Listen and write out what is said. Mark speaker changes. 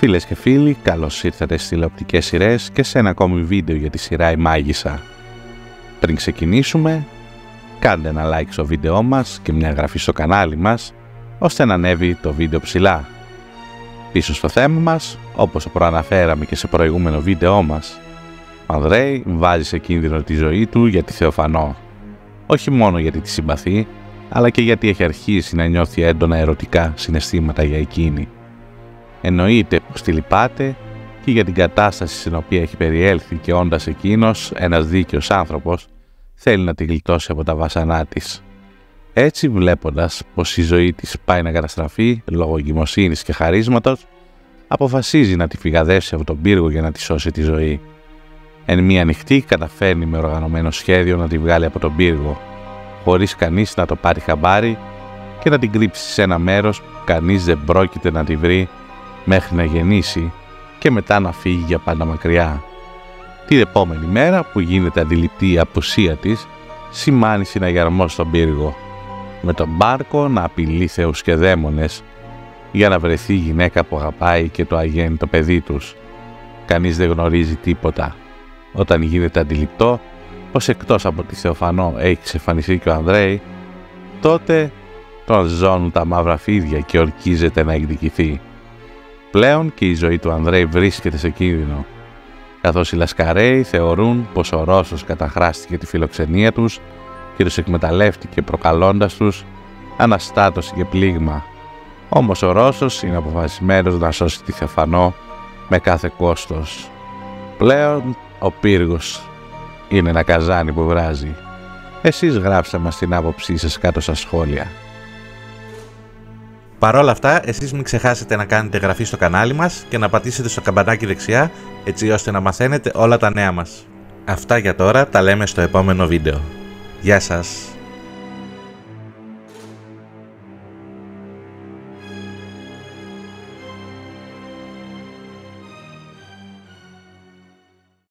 Speaker 1: Φίλες και φίλοι, καλώς ήρθατε στις τηλεοπτικές σειρές και σε ένα ακόμη βίντεο για τη σειρά «Η Μάγισσα». Πριν ξεκινήσουμε, κάντε ένα like στο βίντεό μας και μια εγγραφή στο κανάλι μας, ώστε να ανέβει το βίντεο ψηλά. Πίσω στο θέμα μας, όπως προαναφέραμε και σε προηγούμενο βίντεό μας, ο Ανδρέη βάζει σε κίνδυνο τη ζωή του για τη Θεοφανό. Όχι μόνο γιατί τη συμπαθεί, αλλά και γιατί έχει αρχίσει να νιώθει έντονα ερωτικά συναισθήματα για εκείνη. Εννοείται πως τη λυπάται και για την κατάσταση στην οποία έχει περιέλθει και όντας εκείνος, ένας δίκαιος άνθρωπος, θέλει να τη γλιτώσει από τα βάσανά της. Έτσι, βλέποντας πως η ζωή της πάει να καταστραφεί λόγω εγκυμοσύνης και χαρίσματος, αποφασίζει να τη φυγαδεύσει από τον πύργο για να τη σώσει τη ζωή. Εν μία νυχτή καταφέρνει με οργανωμένο σχέδιο να τη βγάλει από τον πύργο, χωρίς κανείς να το πάρει χαμπάρι και να την κρύψει σε ένα μέρος που κανείς δεν πρόκειται να τη βρει μέχρι να γεννήσει και μετά να φύγει για πάντα μακριά. Την επόμενη μέρα που γίνεται αντιληπτή η απουσία της, σημάνει συναγερμό στον πύργο, με τον μπάρκο να απειλεί θεούς και δαίμονες για να βρεθεί η γυναίκα που αγαπάει και το αγέννητο παιδί τους. Κανείς δεν γνωρίζει τίποτα. Όταν γίνεται αντιληπτό πως εκτός από τη Θεοφανό έχει εξαφανιστεί και ο Ανδρέη, τότε τον ζώνουν τα μαύρα φίδια και ορκίζεται να εκδικηθεί. Πλέον και η ζωή του Ανδρέη βρίσκεται σε κίνδυνο, καθώς οι Λασκαραίοι θεωρούν πως ο Ρώσος καταχράστηκε τη φιλοξενία τους και τους εκμεταλλεύτηκε προκαλώντας τους αναστάτωση και πλήγμα. Όμως ο Ρώσος είναι αποφασισμένος να σώσει τη Θεοφανό με κάθε κόστος. Πλέον ο πύργος είναι ένα καζάνι που βράζει. Εσείς γράψτε μας την άποψή σας κάτω στα σχόλια.
Speaker 2: Παρ' όλα αυτά, εσείς μην ξεχάσετε να κάνετε εγγραφή στο κανάλι μας και να πατήσετε στο καμπανάκι δεξιά, έτσι ώστε να μαθαίνετε όλα τα νέα μας. Αυτά για τώρα, τα λέμε στο επόμενο βίντεο. Γεια σας!